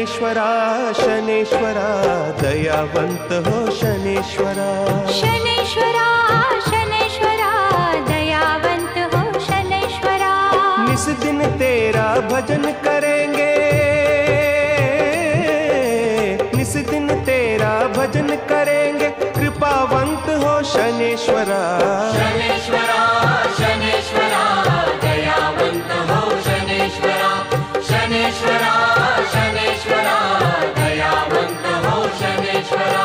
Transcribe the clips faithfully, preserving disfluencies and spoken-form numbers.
शनेश्वरा शनेश्वरा दयावंत हो शनेश्वरा। शनेश्वरा शनेश्वरा दयावंत हो शनेश्वरा। निस दिन तेरा भजन करेंगे, निस दिन तेरा भजन करेंगे, कृपावंत हो शनेश्वरा। शनेश्वरा शनेश्वरा दयावंत हो शनेश्वरा। शनेश्वरा शनेश्वरा दयावंत हो शनेश्वरा।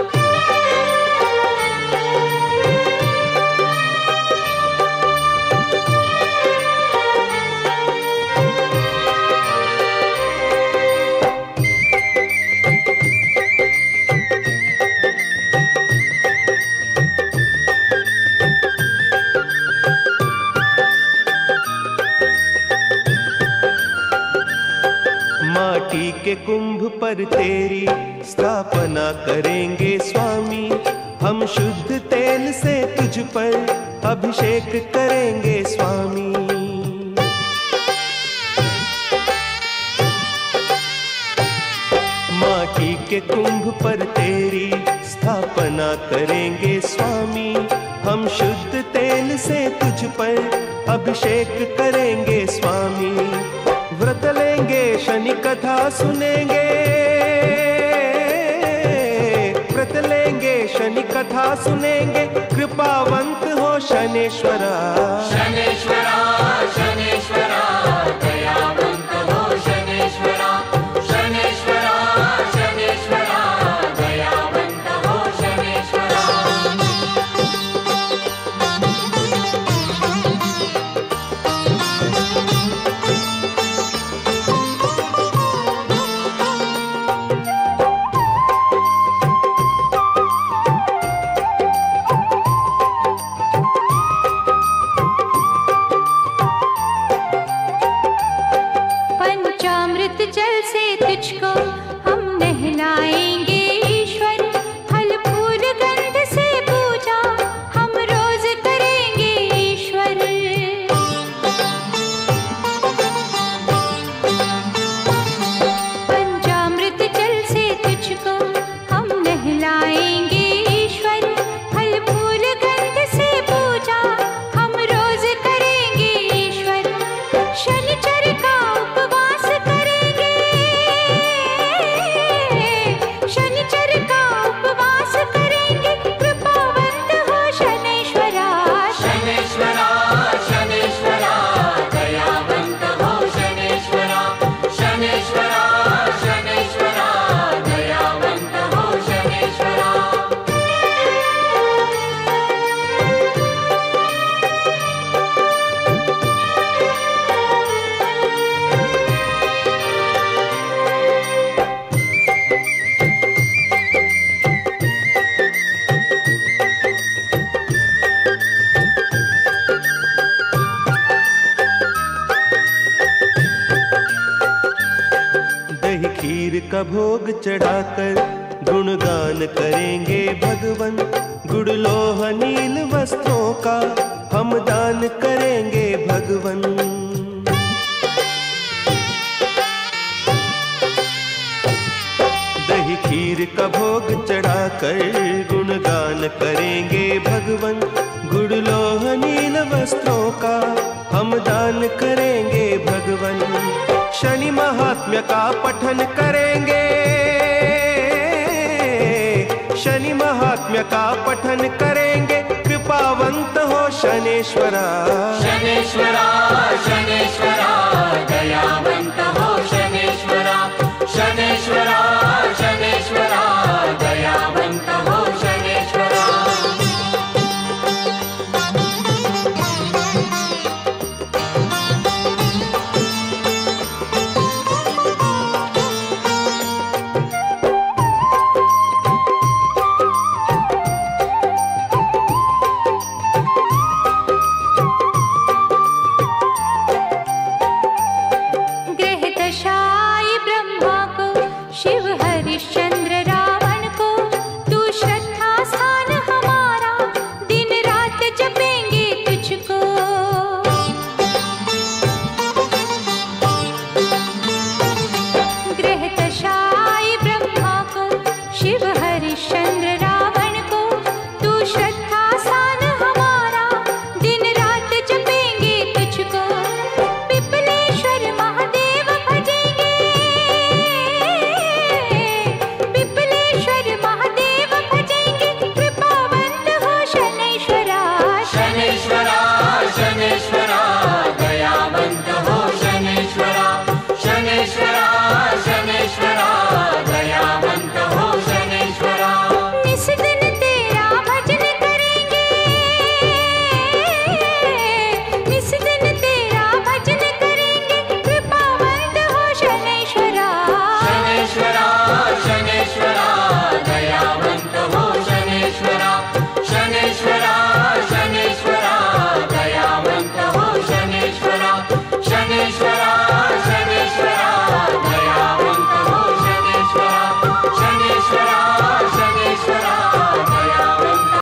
माटी के कुंभ पर तेरी स्थापना करेंगे स्वामी, हम शुद्ध तेल से तुझ पर अभिषेक करेंगे स्वामी। माटी के कुंभ पर तेरी स्थापना करेंगे स्वामी, हम शुद्ध तेल से तुझ पर अभिषेक करेंगे स्वामी। व्रत लेंगे शनि कथा सुनेंगे, व्रत लेंगे शनि कथा सुनेंगे, कृपावंत हो शनेश्वरा। शनेश्वरा शनेश्वरा दयावंत हो शनेश्वरा। शनेश्वरा शनेश्वरा दयावंत हो शनेश्वरा। पंचामृत जल से तुझको हम नहलाएंगे ईश्वर, फल फूल गंध से पूजा हम रोज करेंगे ईश्वर। पंचामृत जल से तुझको हम नहलाएंगे ईश्वर, फल फूल गंध से पूजा हम रोज करेंगे ईश्वर। शनिचर का उपवास करेंगे, शनिचर का उपवास करेंगे, कृपावंत हो शनेश्वरा। शनेश्वरा शनेश्वरा दयावंत हो शनेश्वरा। शनेश्वरा शनेश्वरा दयावंत हो शनेश्वरा। दही खीर का भोग चढ़ाकर गुणगान करेंगे भगवन, गुड़ लोह नील वस्त्रों का हम दान करेंगे भगवन। दही खीर का भोग चढ़ाकर गुणगान करेंगे भगवन, गुड़ लोह नील वस्त्रों का हम दान करेंगे भगवन। शनि महात्म्य का पठन करेंगे, शनि महात्म्य का पठन करेंगे, कृपावंत हो शनेश्वरा। शनेश्वरा शनेश्वरा दयावंत हो शनेश्वरा। शनेश्वरा